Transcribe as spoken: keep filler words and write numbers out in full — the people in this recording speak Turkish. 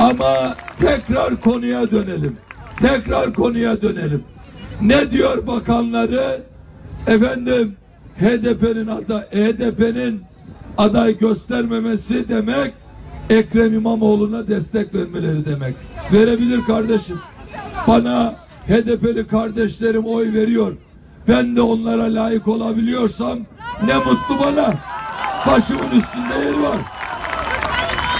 Ama tekrar konuya dönelim. Tekrar konuya dönelim. Ne diyor bakanları? Efendim H D P'nin aday, H D P'nin aday göstermemesi demek Ekrem İmamoğlu'na destek vermeleri demek. Verebilir kardeşim. Bana H D P'li kardeşlerim oy veriyor. Ben de onlara layık olabiliyorsam ne mutlu bana. Başımın üstünde yer var.